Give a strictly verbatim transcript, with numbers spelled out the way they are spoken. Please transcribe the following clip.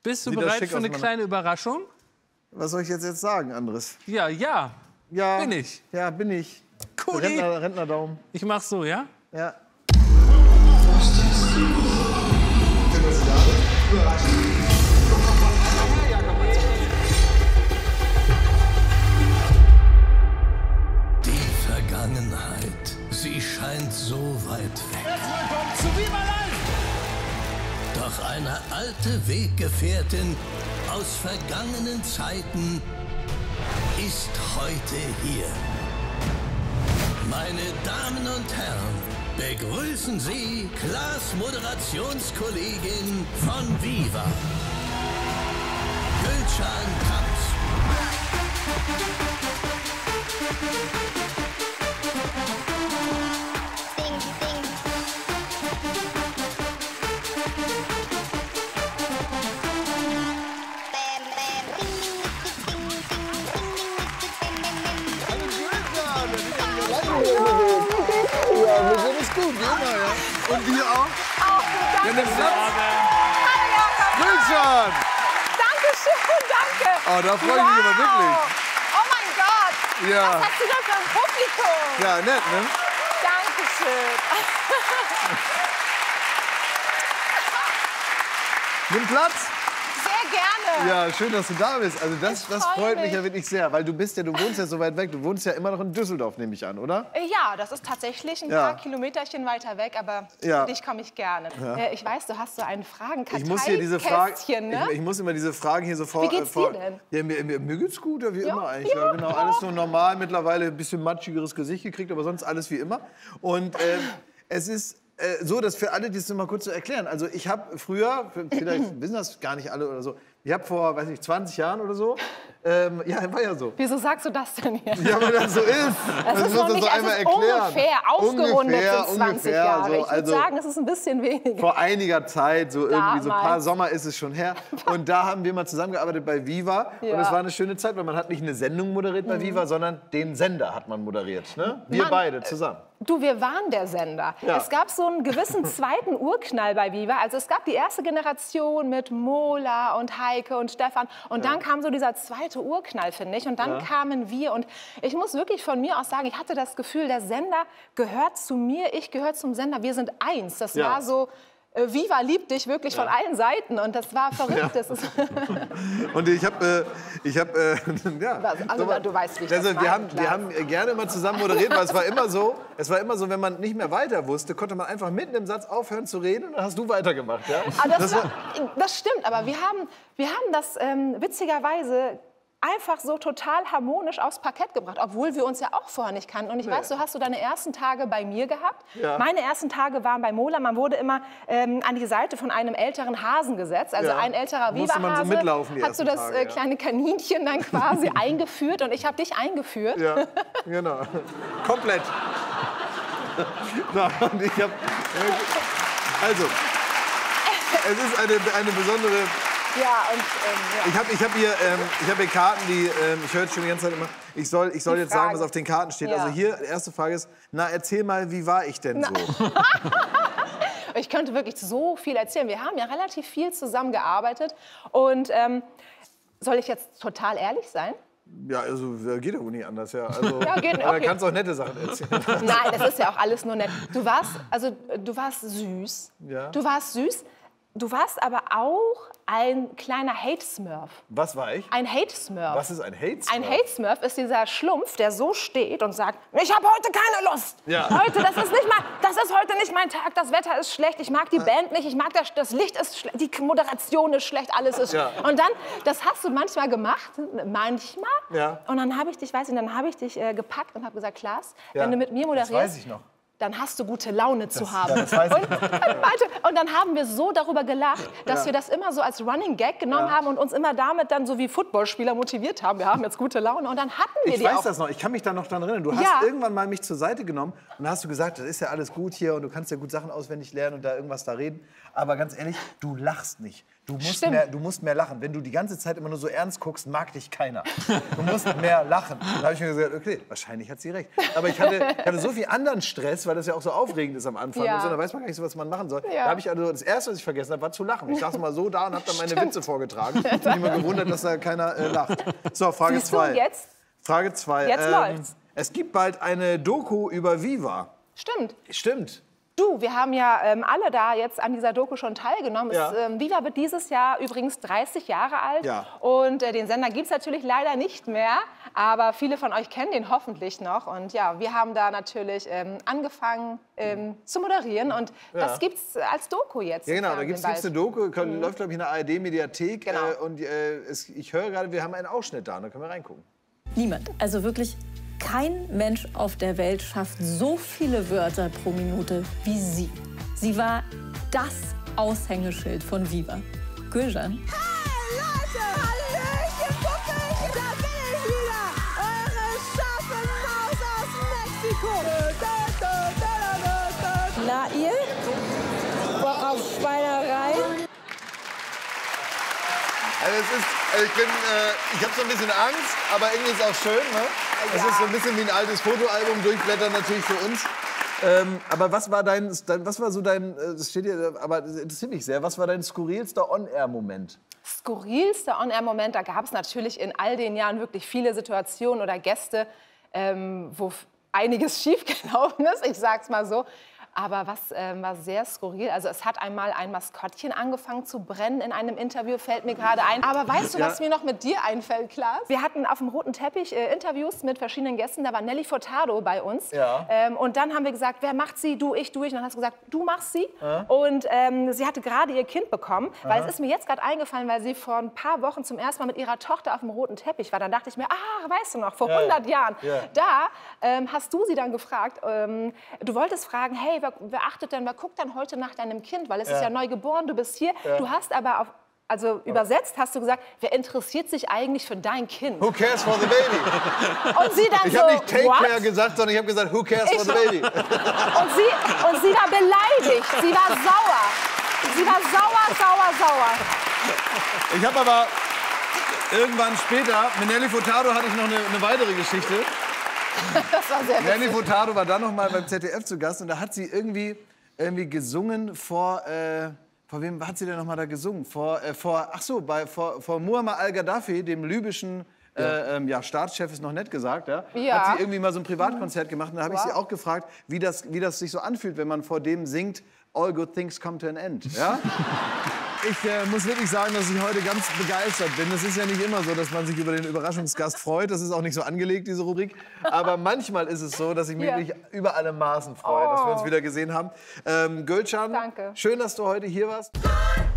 Bist du Sieht das bereit schick für eine aus, kleine Überraschung? Was soll ich jetzt, jetzt sagen, Andres? Ja, ja. Ja. Bin ich. Ja, bin ich. Cool. Rentner, Rentnerdaum. Ich mach so, ja? Ja. Die Vergangenheit, sie scheint so weit weg. Willkommen zu Viva Live! Doch eine alte Weggefährtin aus vergangenen Zeiten ist heute hier. Meine Damen und Herren, begrüßen Sie Klaas Moderationskollegin von Viva, Gülcan Kamps. Ja, wir sind es gut, wie immer, ja. Und wir auch? Auch, danke. Ja, nimm Platz. Hallo, Jakob. Gülcan! Dankeschön, danke. Oh, da freue ich mich aber wirklich. Oh mein Gott. Ja. Was hast du denn für ein Publikum? Ja, nett, ne? Dankeschön. Nimm Platz. Sehr gerne. Ja, schön, dass du da bist. Also das, Ich das freu freut mich mich. ja wirklich sehr, weil du bist ja, du wohnst ja so weit weg. Du wohnst ja immer noch in Düsseldorf, nehme ich an, oder? Ja, das ist tatsächlich ein Ja. paar Kilometerchen weiter weg, aber Ja. für dich komme ich gerne. Äh, Ich weiß, du hast so einen Fragenkarteikästchen, Ich muss hier diese Fragen, ne? ich, ich muss immer diese Fragen hier sofort. Wie geht's dir denn? Ja, mir, mir, mir geht's gut, ja, wie Ja? immer eigentlich. Ja, Ja. genau, alles nur normal. Mittlerweile ein bisschen matschigeres Gesicht gekriegt, aber sonst alles wie immer. Und ähm, es ist äh, so, dass für alle, die es noch mal kurz zu erklären. Also ich habe früher, vielleicht wissen das gar nicht alle oder so, ich habe vor, weiß nicht, zwanzig Jahren oder so, ähm, ja, war ja so. Wieso sagst du das denn hier? Ja, weil das so ist. Es ist noch nicht, es ist ungefähr, aufgerundet Ungefähr, sind zwanzig ungefähr, Jahre. so, Ich würde also sagen, es ist ein bisschen weniger. vor einiger Zeit, so irgendwie so ein paar Damals. Sommer ist es schon her. Und da haben wir mal zusammengearbeitet bei Viva. Und Ja. es war eine schöne Zeit, weil man hat nicht eine Sendung moderiert bei Viva, sondern den Sender hat man moderiert. Ne? Wir Mann, beide zusammen. Du, wir waren der Sender. Ja. Es gab so einen gewissen zweiten Urknall bei Viva. Also es gab die erste Generation mit Mola und Heike und Stefan. Und dann kam so dieser zweite Urknall, finde ich. Und dann Ja. kamen wir. Und ich muss wirklich von mir aus sagen, ich hatte das Gefühl, der Sender gehört zu mir, ich gehöre zum Sender. Wir sind eins. Das Ja. war so... äh, Viva liebt dich wirklich von allen Seiten und das war verrückt. Ja. Das ist Und ich habe, äh, ich habe, äh, ja. Also, So, du weißt, wie ich das also, wir meine, haben, wir klar. haben gerne immer zusammen moderiert, weil es war immer so, es war immer so, wenn man nicht mehr weiter wusste, konnte man einfach mitten im Satz aufhören zu reden und dann hast du weitergemacht. Ja? Ah, das, Das war, das stimmt, aber wir haben, wir haben das ähm, witzigerweise einfach so total harmonisch aufs Parkett gebracht, obwohl wir uns ja auch vorher nicht kannten. Und ich weiß, du hast so deine ersten Tage bei mir gehabt. Ja. Meine ersten Tage waren bei Mola. Man wurde immer ähm, an die Seite von einem älteren Hasen gesetzt. Also Ja. ein älterer Musste man so Viva-Hase mitlaufen die hat so ersten das Tage, äh, ja. kleine Kaninchen dann quasi eingeführt und ich habe dich eingeführt. Ja, genau. Komplett. Na, und ich hab, also, es ist eine, eine besondere... Ja, und ähm, ja. Ich habe ich hab hier, ähm, ich hab hier Karten, die... Ähm, ich höre jetzt schon die ganze Zeit immer... Ich soll, ich soll Die jetzt sagen, Fragen. was auf den Karten steht. Ja. Also hier, die erste Frage ist, na, erzähl mal, wie war ich denn so? Ich könnte wirklich so viel erzählen. Wir haben ja relativ viel zusammengearbeitet. Und ähm, soll ich jetzt total ehrlich sein? Ja, also geht doch wohl nicht anders, ja. Also, Ja, geht, aber okay. kannst auch nette Sachen erzählen. Nein, das ist ja auch alles nur nett. Du warst, also, du warst süß. Ja. Du warst süß. Du warst aber auch ein kleiner Hate-Smurf. Was war ich? Ein Hate-Smurf. Was ist ein Hate-Smurf? Ein Hate-Smurf ist dieser Schlumpf, der so steht und sagt, ich habe heute keine Lust. Ja. Heute, das ist nicht mal, das ist heute nicht mein Tag, das Wetter ist schlecht, ich mag die Band nicht, ich mag das, das Licht ist schlecht, die Moderation ist schlecht, alles ist Ja. Und dann, das hast du manchmal gemacht, manchmal. Ja. Und dann habe ich dich, weiß ich, dann habe ich dich äh, gepackt und habe gesagt, Klaas, Ja. wenn du mit mir moderierst, Das weiß ich noch. dann hast du gute Laune zu haben. ja, das weiß ich. Und, warte, und dann haben wir so darüber gelacht, dass Ja. wir das immer so als Running Gag genommen Ja. haben und uns immer damit dann so wie Footballspieler motiviert haben. Wir haben jetzt gute Laune und dann hatten wir Ich die weiß auch. das noch, ich kann mich da noch dran erinnern. Du hast Ja. irgendwann mal mich zur Seite genommen und dann hast du gesagt, das ist ja alles gut hier und du kannst ja gut Sachen auswendig lernen und da irgendwas da reden. Aber ganz ehrlich, du lachst nicht. Du musst, Stimmt. mehr, du musst mehr lachen. Wenn du die ganze Zeit immer nur so ernst guckst, mag dich keiner. Du musst mehr lachen. Da habe ich mir gesagt, okay, wahrscheinlich hat sie recht. Aber ich hatte, ich hatte so viel anderen Stress, weil das ja auch so aufregend ist am Anfang. Ja. Und so, da weiß man gar nicht so, was man machen soll. Ja. Da habe ich also, das Erste, was ich vergessen habe, war zu lachen. Ich saß mal so da und habe dann meine Witze vorgetragen. Ich bin immer gewundert, dass da keiner äh, lacht. So, Frage Siehst du, zwei. jetzt? Frage zwei. Jetzt läuft's. Es gibt bald eine Doku über Viva. Stimmt. Stimmt. Du, wir haben ja ähm, alle da jetzt an dieser Doku schon teilgenommen. Ja. Es, ähm, Viva wird dieses Jahr übrigens dreißig Jahre alt. Ja. Und äh, den Sender gibt es natürlich leider nicht mehr. Aber viele von euch kennen den hoffentlich noch. Und ja, wir haben da natürlich ähm, angefangen ähm, zu moderieren. Und Ja. das gibt es als Doku jetzt. Ja, im genau, da Fernsehen gibt es eine bald. Doku, mhm. läuft, glaube ich, in der A R D-Mediathek. Genau. Äh, und äh, es, ich höre gerade, wir haben einen Ausschnitt da, da können wir reingucken. Niemand, also wirklich kein Mensch auf der Welt schafft so viele Wörter pro Minute wie sie. Sie war das Aushängeschild von Viva. Gülcan. Hey Leute, Hallöchen, Puppelchen, da bin ich wieder. Eure scharfe Maus aus Mexiko. Na ihr? Bock auf Schweinerei? Also es ist, also ich bin, äh, ich habe so ein bisschen Angst, aber irgendwie ist es auch schön. Ne? Es ist so ein bisschen wie ein altes Fotoalbum, durchblättern natürlich für uns. Ähm, aber was war dein, dein, was war so dein, äh, das steht hier, aber das interessiert mich sehr, was war dein skurrilster On-Air-Moment? Skurrilste On-Air-Moment, da gab es natürlich in all den Jahren wirklich viele Situationen oder Gäste, ähm, wo f- einiges schiefgelaufen ist, ich sag's mal so. Aber was ähm, war sehr skurril, also es hat einmal ein Maskottchen angefangen zu brennen in einem Interview, fällt mir gerade ein. Aber weißt du, Ja. was mir noch mit dir einfällt, Klaas? Wir hatten auf dem roten Teppich äh, Interviews mit verschiedenen Gästen, da war Nelly Furtado bei uns. Ja. Ähm, und dann haben wir gesagt, wer macht sie, du, ich, du, ich. Und dann hast du gesagt, du machst sie. Und ähm, sie hatte gerade ihr Kind bekommen, weil es ist mir jetzt gerade eingefallen, weil sie vor ein paar Wochen zum ersten Mal mit ihrer Tochter auf dem roten Teppich war. Dann dachte ich mir, ah, weißt du noch, vor Ja, ja. hundert Jahren. Ja. Da ähm, hast du sie dann gefragt, ähm, du wolltest fragen, hey, wer, wer achtet denn, wer guckt denn heute nach deinem Kind? Weil es ist ja neu geboren, du bist hier. Du hast aber auf, also übersetzt hast du gesagt, wer interessiert sich eigentlich für dein Kind? Who cares for the baby? Und sie dann Ich so, habe nicht Take what? Care gesagt, sondern ich habe gesagt, who cares for Ich- the baby? Und sie, und sie war beleidigt, sie war sauer. Sie war sauer, sauer, sauer. Ich habe aber irgendwann später, mit Nelly Furtado hatte ich noch eine, eine weitere Geschichte. Das war sehr Nelly witzig. Furtado war dann noch mal beim Z D F zu Gast und da hat sie irgendwie, irgendwie gesungen vor, äh, vor wem hat sie denn noch mal da gesungen? Vor, äh, vor ach so, bei, vor, vor Muammar al-Gaddafi, dem libyschen äh, ähm, ja, Staatschef, ist noch nett gesagt, ja, Ja. hat sie irgendwie mal so ein Privatkonzert gemacht und da habe ich Wow. sie auch gefragt, wie das, wie das sich so anfühlt, wenn man vor dem singt, all good things come to an end, ja? Ich äh, muss wirklich sagen, dass ich heute ganz begeistert bin. Es ist ja nicht immer so, dass man sich über den Überraschungsgast freut. Das ist auch nicht so angelegt, diese Rubrik. Aber manchmal ist es so, dass ich mich Ja. wirklich über alle Maßen freue, dass wir uns Oh. wieder gesehen haben. Ähm, Gülcan, Danke. schön, dass du heute hier warst. Hey